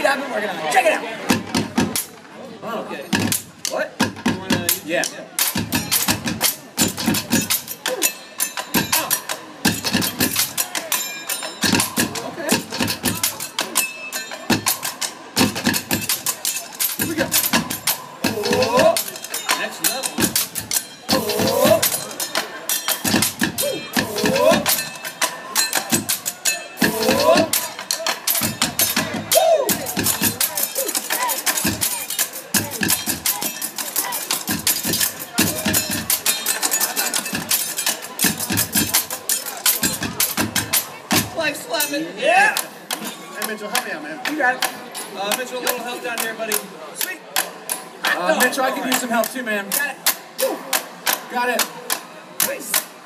I've been working on it. Check it out. Oh. Okay. What? Yeah. Okay. Here we go. Oh. Next level. Oh. Oh. Oh. Like slapping. Yeah. Hey Mitchell, help me out, man. You got it. Mitchell, a little help down here, buddy. Sweet. Mitchell, I could use some help too, man. Got it. Got it. Nice.